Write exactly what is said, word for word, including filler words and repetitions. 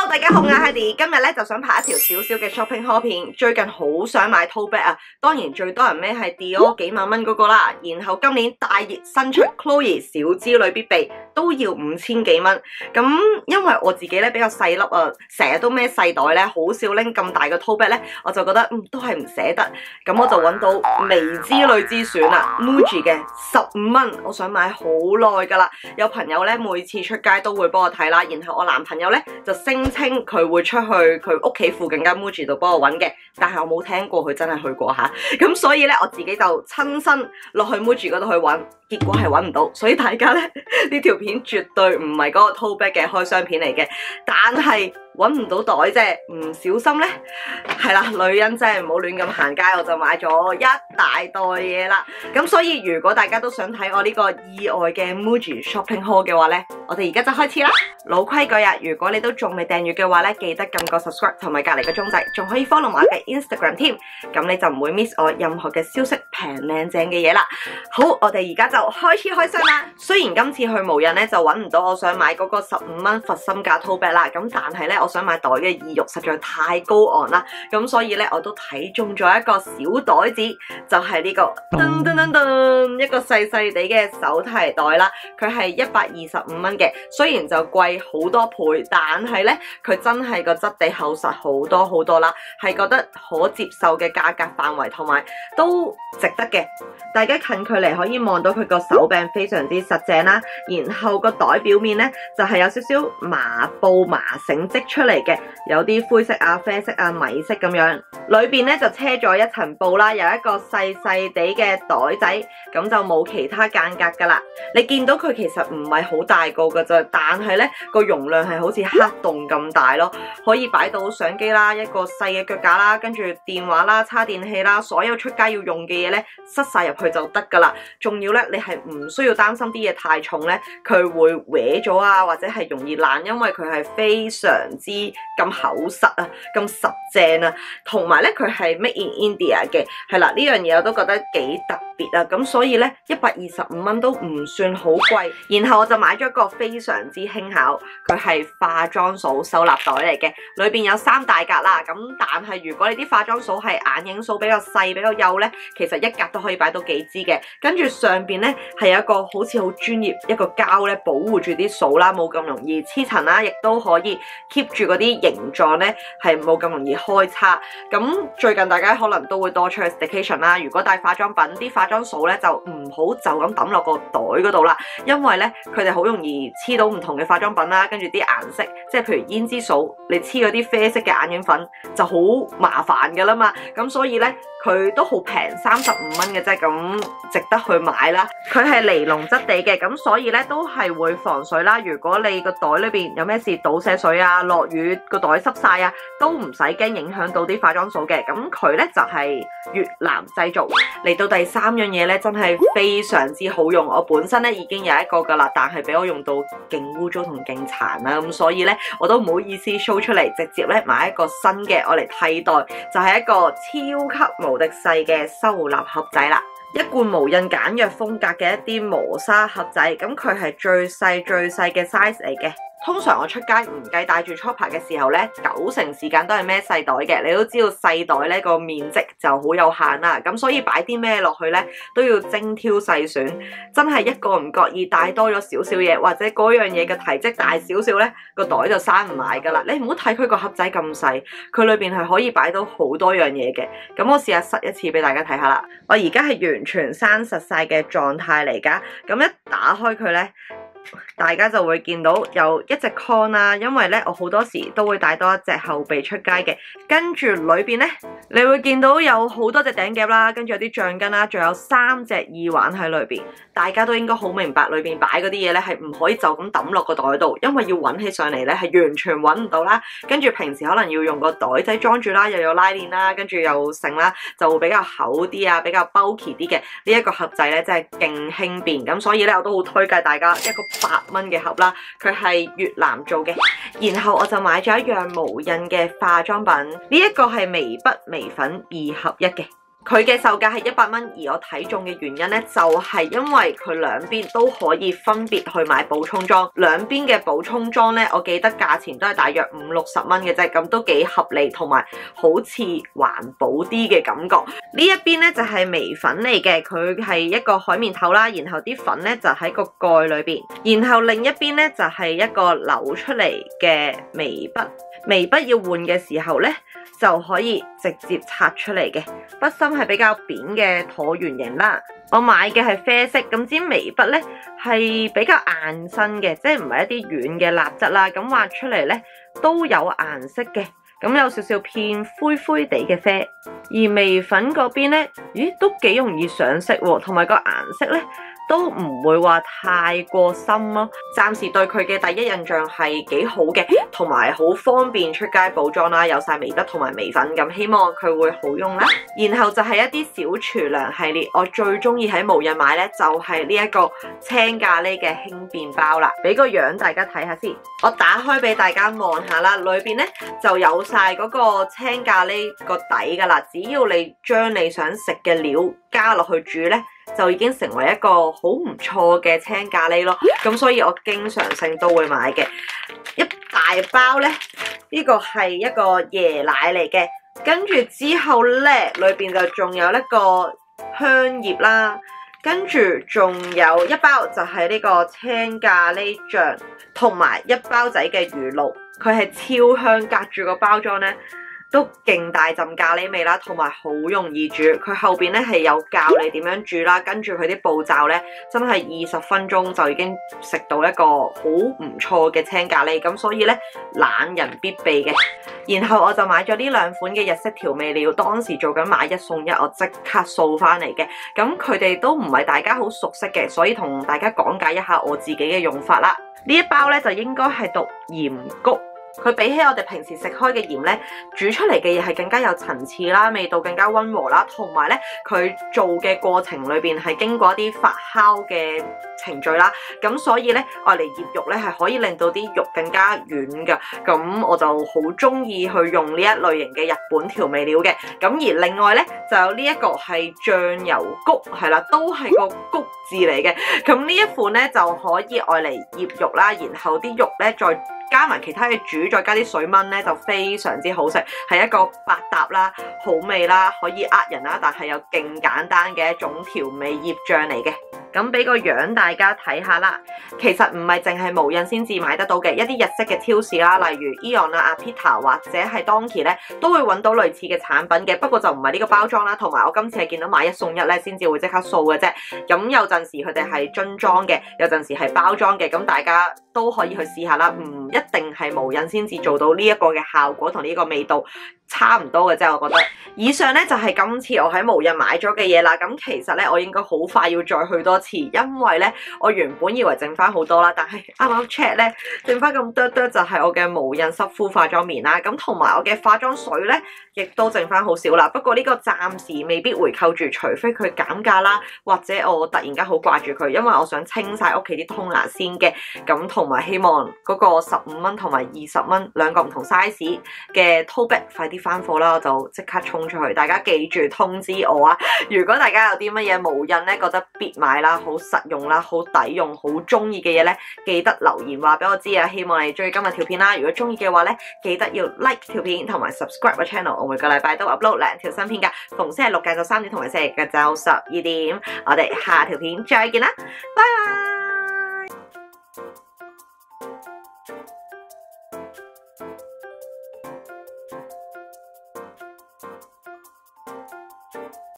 大家好，我係 Heidi， 今日咧就想拍一條小小嘅 shopping haul 片。最近好想買 tote bag 啊，當然最多人孭係 Dior 幾萬蚊嗰個啦。然後今年大熱新出 Chloe 小資女必備都要五千幾蚊。咁因為我自己咧比較細粒啊，成日都孭細袋咧，好少拎咁大個 tote bag 咧，我就覺得嗯都係唔捨得。咁我就揾到微之類之選啦 ，Muji 嘅十五蚊，我想買好耐噶啦。有朋友咧每次出街都會幫我睇啦，然後我男朋友咧就聲稱佢會出去佢屋企附近間 Muji 度幫我揾嘅，但係我冇聽過佢真係去過吓，咁所以咧我自己就親身落去 Muji 嗰度去揾，結果係揾唔到，所以大家咧呢條片絕對唔係嗰個 tote bag 嘅開箱片嚟嘅，但係揾唔到袋啫，唔小心咧係啦，女人真係唔好亂咁行街，我就買咗一大袋嘢啦。咁所以如果大家都想睇我呢個意外嘅 Muji shopping haul 嘅話咧，我哋而家就開始啦。老規矩啊，如果你都仲未訂閱嘅話咧，記得撳個 subscribe 同埋隔籬個鐘仔，仲可以 follow 埋我嘅 Instagram 添，咁你就唔會 miss 我任何嘅消息，平靚正嘅嘢啦。好，我哋而家就開始開箱啦。雖然今次去無印咧就揾唔到我想買嗰個十五蚊佛心價 tote bag 啦，咁但係咧我想買袋嘅意欲實在太高昂啦，咁所以咧我都睇中咗一個小袋子，就係、是、呢、這個噔噔噔噔一個細細地嘅手提袋啦，佢係一百二十五蚊嘅，雖然就貴好多倍，但係咧佢真係個質地厚實好多好多啦，係覺得可接受嘅價格範圍，同埋都值得嘅。大家近距離可以望到佢個手柄非常之實淨啦，然後個袋表面咧就係、是、有少少麻布麻繩織出嚟嘅，有啲灰色啊、啡色啊、米色咁樣，裏邊咧就車咗一層布啦，有一個細細地嘅袋仔，咁就冇其他間隔噶啦。你見到佢其實唔係好大個噶咋，但係咧個容量係好似黑洞咁大咯，可以擺到相機啦，一個細嘅腳架啦，跟住電話啦、叉電器啦，所有出街要用嘅嘢咧塞晒入去就得噶啦。仲要咧你係唔需要擔心啲嘢太重咧，佢會歪咗啊，或者係容易爛，因為佢係非常之咁厚實啊，咁實正啊，同埋咧佢係 Made in India 嘅，係啦，呢樣嘢我都覺得幾特別啊，咁所以咧一百二十五蚊都唔算好貴。然後我就買咗一個非常之輕巧，佢係化妝掃收納袋嚟嘅，裏邊有三大格啦，咁但係如果你啲化妝掃係眼影掃比較細比較幼咧，其實一格都可以擺到幾支嘅。跟住上邊咧係有一個好似好專業一個膠咧保護住啲掃啦，冇咁容易黐塵啦，亦都可以 keep 住嗰啲形狀咧係冇咁容易開叉。咁最近大家可能都會多出去 staycation 啦，如果帶化妝品，啲化妝掃咧就唔好就咁抌落個袋嗰度啦，因為咧佢哋好容易黐到唔同嘅化妝品啦，跟住啲顏色，即係譬如胭脂掃，你黐嗰啲啡色嘅眼影粉就好麻煩噶啦嘛，咁所以咧佢都好平，三十五蚊嘅啫，咁值得去買啦。佢係尼龍質地嘅，咁所以咧都係會防水啦。如果你個袋裏邊有咩事倒瀉水啊、落雨個袋濕晒啊，都唔使驚影響到啲化妝掃嘅。咁佢咧就係、是、越南製造。嚟到第三樣嘢咧，真係非常之好用。我本身咧已經有一個噶啦，但係俾我用到勁污糟同勁殘啦，咁所以咧我都唔好意思 show 出嚟，直接咧買一個新嘅我嚟替代，就係、是、一個超級無敵細嘅收納盒仔啦。一罐無印簡約風格嘅一啲磨砂盒仔，咁佢係最細最細嘅 size 嚟嘅。通常我出街唔計帶住 chopper 嘅時候咧，九成時間都係孭細袋嘅。你都知道細袋咧個面積就好有限啦，咁所以擺啲咩落去咧都要精挑細選。真係一個唔覺意帶多咗少少嘢，或者嗰樣嘢嘅體積大少少咧，個袋就閂唔埋噶啦。你唔好睇佢個盒仔咁細，佢裏邊係可以擺到好多樣嘢嘅。咁我試下塞一次俾大家睇下啦。我而家係完全閂實晒嘅狀態嚟噶，咁一打開佢咧，大家就會見到有一隻 con 啦，因為咧我好多時都會帶多一隻後備出街嘅，跟住裏邊咧你會見到有好多隻頂夾啦，跟住有啲橡筋啦，仲有三隻耳環喺裏邊。大家都應該好明白裏邊擺嗰啲嘢咧係唔可以就咁抌落個袋度，因為要揾起上嚟咧係完全揾唔到啦。跟住平時可能要用個袋仔裝住啦，又有拉鏈啦，跟住又剩啦，就會比較厚啲啊，比較 bulky 啲嘅呢一個盒仔咧真係勁輕便，咁所以咧我都好推介大家一個八蚊嘅盒啦，佢係越南做嘅。然後我就買咗一樣無印嘅化妝品，呢一個係眉筆眉粉二合一嘅。 佢嘅售價係一百蚊，而我睇中嘅原因咧，就係因為佢兩邊都可以分別去買補充裝，兩邊嘅補充裝咧，我記得價錢都係大約五六十蚊嘅啫，咁都幾合理，同埋好似環保啲嘅感覺。呢一邊咧就係眉粉嚟嘅，佢係一個海綿頭啦，然後啲粉咧就喺個蓋裏邊，然後另一邊咧就係一個扭出嚟嘅眉筆，眉筆要換嘅時候咧，就可以直接拆出嚟嘅，筆芯係比較扁嘅橢圓形啦。我買嘅係啡色，咁支眉筆咧係比較硬身嘅，即係唔係一啲軟嘅蠟質啦。咁畫出嚟咧都有顏色嘅，咁有少少偏灰灰地嘅啡。而眉粉嗰邊咧，咦都幾容易上色喎，同埋個顏色咧都唔會話太過深咯。暫時對佢嘅第一印象係幾好嘅，同埋好方便出街補妝啦，有晒眉筆同埋眉粉，咁希望佢會好用啦。然後就係一啲小廚娘系列，我最中意喺無印買咧，就係呢一個青咖喱嘅輕便包啦。俾個樣大家睇下先，我打開俾大家望下啦，裏邊咧就有晒嗰個青咖喱個底噶啦，只要你將你想食嘅料加落去煮咧，就已經成為一個好唔錯嘅青咖喱咯。咁所以我經常性都會買嘅。一大包咧，呢個係一個椰奶嚟嘅，跟住之後咧，裏邊就仲有一個香葉啦，跟住仲有一包就係呢個青咖喱醬，同埋一包仔嘅魚露，佢係超香，隔住個包裝咧都勁大陣咖喱味啦，同埋好容易煮。佢後邊咧係有教你點樣煮啦，跟住佢啲步驟咧，真係二十分鐘就已經食到一個好唔錯嘅青咖喱。咁所以咧，懶人必備嘅。然後我就買咗呢兩款嘅日式調味料，當時做緊買一送一，我即刻掃翻嚟嘅。咁佢哋都唔係大家好熟悉嘅，所以同大家講解一下我自己嘅用法啦。呢一包咧就應該係讀鹽菊。佢比起我哋平時食開嘅鹽咧，煮出嚟嘅嘢係更加有層次啦，味道更加溫和啦，同埋咧佢做嘅過程裏邊係經過一啲發酵嘅程序啦，咁所以咧愛嚟醃肉咧係可以令到啲肉更加軟噶，咁我就好中意去用呢一類型嘅日本調味料嘅。咁而另外咧就有呢一個係醬油菊，係啦，都係個菊字嚟嘅。咁呢一款咧就可以愛嚟醃肉啦，然後啲肉咧再加埋其他嘅煮，再加啲水炆咧就非常之好食，係一個百搭啦、好味啦、可以呃人啦，但係又勁簡單嘅一種調味醃醬嚟嘅。咁俾個樣大家睇下啦，其實唔係淨係無印先至買得到嘅，一啲日式嘅超市啦，例如 Aeon 啊、Apita 或者係 Donkey 咧，都會揾到類似嘅產品嘅。不過就唔係呢個包裝啦，同埋我今次係見到買一送一咧，先至會即刻掃嘅啫。咁有陣時佢哋係樽裝嘅，有陣時係包裝嘅，咁大家都可以去試下啦。唔一定係無印先至做到呢一個嘅效果同呢個味道，差唔多嘅啫，我覺得。以上咧就係今次我喺無印買咗嘅嘢啦。咁其實咧我應該好快要再去多次，因為咧我原本以為剩翻好多啦，但係啱啱 check 咧剩翻咁多多就係我嘅無印濕敷化妝棉啦。咁同埋我嘅化妝水咧亦都剩翻好少啦。不過呢個暫時未必回購住，除非佢減價啦，或者我突然間好掛住佢，因為我想清晒屋企啲通牙先嘅。咁同埋希望嗰個十五蚊同埋二十蚊兩個唔同 size 嘅 tote bag 快啲翻貨啦，我就即刻衝出去。大家記住通知我啊！如果大家有啲乜嘢無印咧覺得必買啦，好實用啦，好抵用，好中意嘅嘢咧，記得留言話俾我知啊！希望你中意今日條片啦。如果中意嘅話咧，記得要 like 條片同埋 subscribe 個 channel。我每個禮拜都 upload 兩條新片噶，逢星期六晏晝三點同埋星期日晏晝十二點。我哋下條片再見啦，拜拜。